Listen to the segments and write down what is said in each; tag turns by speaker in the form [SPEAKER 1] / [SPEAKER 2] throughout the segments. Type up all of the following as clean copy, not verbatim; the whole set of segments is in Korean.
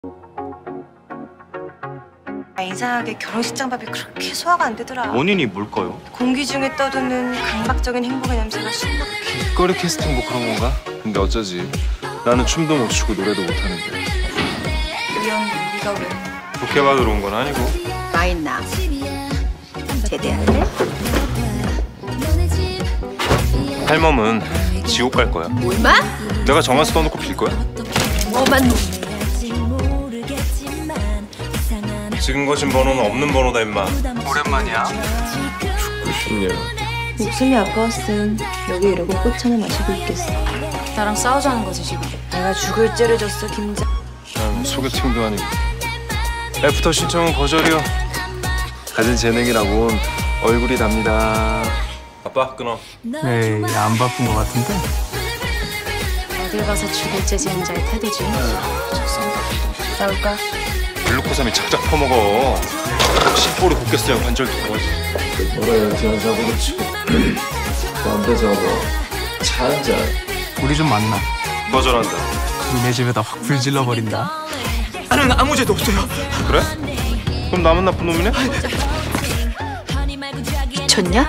[SPEAKER 1] 이상하게 결혼식 장밥이 그렇게 소화가 안 되더라.
[SPEAKER 2] 원인이 뭘까요?
[SPEAKER 1] 공기 중에 떠도는 강박적인 행복의 냄새가 숨막혀.
[SPEAKER 3] 길거리 캐스팅 뭐 그런 건가? 근데 어쩌지? 나는 춤도 못 추고 노래도 못 하는데.
[SPEAKER 1] 이런 네가 왜?
[SPEAKER 3] 좋게 받으러 온 건 아니고.
[SPEAKER 4] 마인나 제대할래?
[SPEAKER 3] 할멈은 지옥 갈 거야.
[SPEAKER 4] 얼마?
[SPEAKER 3] 내가 정한수 떠놓고 빌 거야.
[SPEAKER 4] 뭐만
[SPEAKER 3] 지금 거신 번호는 없는 번호다 임마. 오랜만이야. 죽고 싶냐?
[SPEAKER 1] 목숨이 아까웠음 여기 이러고 꽃 하나 마시고 있겠어.
[SPEAKER 5] 나랑 싸우자는 거지 지금.
[SPEAKER 1] 내가 죽을 죄를 졌어 김자.
[SPEAKER 3] 난 소개팅도 아니고. 애프터 신청은 거절이요. 가진 재능이라곤 얼굴이 답니다. 아빠 끊어.
[SPEAKER 6] 에이, 안 바쁜 것 같은데?
[SPEAKER 5] 어딜 가서 죽을 죄 지은 자의 태도지.
[SPEAKER 1] 싸울까?
[SPEAKER 3] 글루코삼이 착착 퍼먹어. 심볼이 곱겠어요. 관절도 좋아지.
[SPEAKER 7] 뭐라 연티한 사고도 치고 남자 잡아 차 한잔.
[SPEAKER 6] 우리 좀 만나.
[SPEAKER 3] 거절한다.
[SPEAKER 6] 니네 집에다 확 불질러 버린다.
[SPEAKER 2] 나는 아무 죄도 없어요.
[SPEAKER 3] 그래? 그럼 남은 나쁜 놈이네?
[SPEAKER 4] 미쳤냐?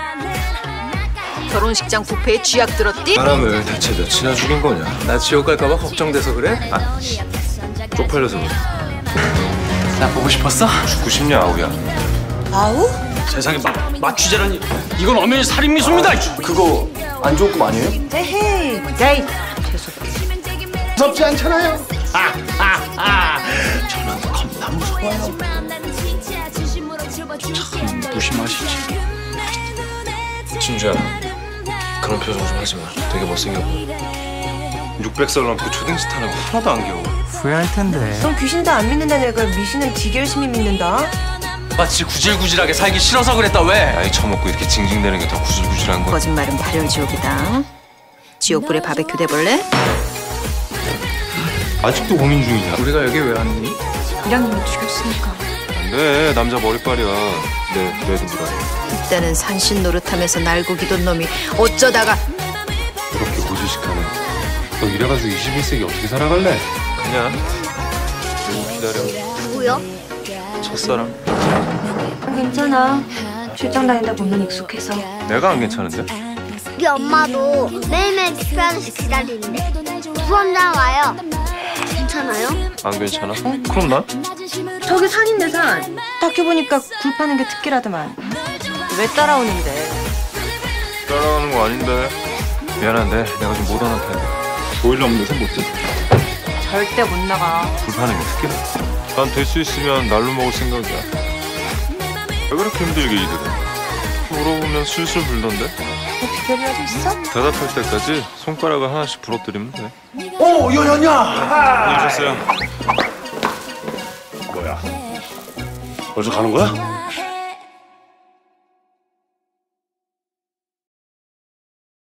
[SPEAKER 4] 결혼식장 뷔페에 쥐약 들었디?
[SPEAKER 7] 사람을 대체 몇이나 죽인 거냐? 나 지옥 갈까봐 걱정돼서 그래? 아, 쪽팔려서 그래.
[SPEAKER 6] 나 보고 싶었어?
[SPEAKER 3] 죽고 싶냐 아우야?
[SPEAKER 1] 아우?
[SPEAKER 2] 세상에 마취제라니. 이건 엄연히 살인미수입니다.
[SPEAKER 7] 그거 안 좋은 꿈 아니에요?
[SPEAKER 1] 에헤이. 야이.
[SPEAKER 7] 무섭지 않잖아요.
[SPEAKER 2] 저는 겁나 무서워요. 참 무심하시지.
[SPEAKER 7] 진주야, 그런 표정 좀 하지 마. 되게 못생겨 보여.
[SPEAKER 3] 600살 넘고 초딩짓 하는 거 하나도 안 겨워.
[SPEAKER 6] 후회할 텐데.
[SPEAKER 1] 넌 귀신 다 안 믿는다는 애가 미신을 되게 열심히 믿는다.
[SPEAKER 2] 마치 구질구질하게 살기 싫어서 그랬다 왜?
[SPEAKER 3] 나이 처먹고 이렇게 징징대는 게 더 구질구질한 거야.
[SPEAKER 4] 거짓말은 발열지옥이다. 지옥불에 바베큐 대볼래?
[SPEAKER 3] 아직도 고민 중이냐?
[SPEAKER 6] 우리가 여기 왜 왔니?
[SPEAKER 1] 이랑님을 죽였으니까.
[SPEAKER 3] 네, 남자 머리빨이야. 네, 그래도 누가
[SPEAKER 4] 이때는 산신 노릇하면서 날고 기던 놈이 어쩌다가
[SPEAKER 3] 그렇게 고지식하네. 너 이래가지고 21세기 어떻게 살아갈래? 그냥 좀 기다려.
[SPEAKER 8] 누구요?
[SPEAKER 3] 첫사랑.
[SPEAKER 1] 괜찮아. 출장 다니다 보면 익숙해서.
[SPEAKER 3] 내가 안 괜찮은데?
[SPEAKER 8] 우리 엄마도 매일매일 투표하듯이 기다리는데 부원장 와요. 괜찮아요?
[SPEAKER 3] 안 괜찮아? 그럼 난?
[SPEAKER 1] 저기 산인데 산. 딱히 보니까 굴 파는 게 특기라더만. 왜 따라오는데?
[SPEAKER 3] 따라가는 거 아닌데. 미안한데 내가 좀 모던한 타입이야. 보일러 없는 데서 못 돼.
[SPEAKER 1] 절대 못 나가.
[SPEAKER 3] 불 파는 게 특기다. 난 될 수 있으면 날로 먹을 생각이야. 왜 그렇게 힘들게 일을 해? 물어보면 술술 불던데?
[SPEAKER 1] 뭐 비결이라도 있어?
[SPEAKER 3] 대답할 때까지 손가락을 하나씩 부러뜨리면 돼.
[SPEAKER 2] 오 연현야.
[SPEAKER 3] 안녕히 계세요.
[SPEAKER 7] 뭐야? 벌써 가는 거야?